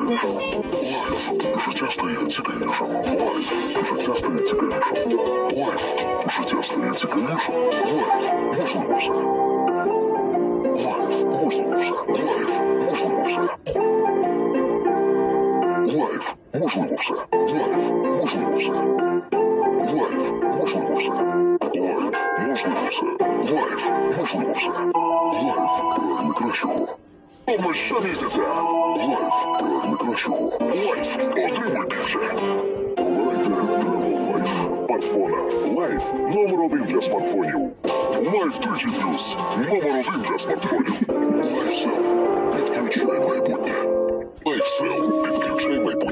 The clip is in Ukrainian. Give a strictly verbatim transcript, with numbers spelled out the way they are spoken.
Життя стає цікавішим. Лайф. Життя стає цікавішим. Лайф. Життя стає цікавішим. Лайф. Можливо все. Лайф. Можливо все. Лайф. Можливо все. Лайф. Можливо все. Лайф. Можливо все. Лайф. Можливо все. Лайф. Можливо все. Лайф. Можливо все. Лайф. Прагне кращого. Тому щомісяця. Лайф. Прагне кращого. Лайф. Отримуй більше. Обирайте Travel Life. Смартфона. Лайф. Номер один для смартфонів. Лайф три джі плюс. Номер один для смартфонів. Лайфсел. Підключай майбутнє. Лайфсел. Підключай майбутнє.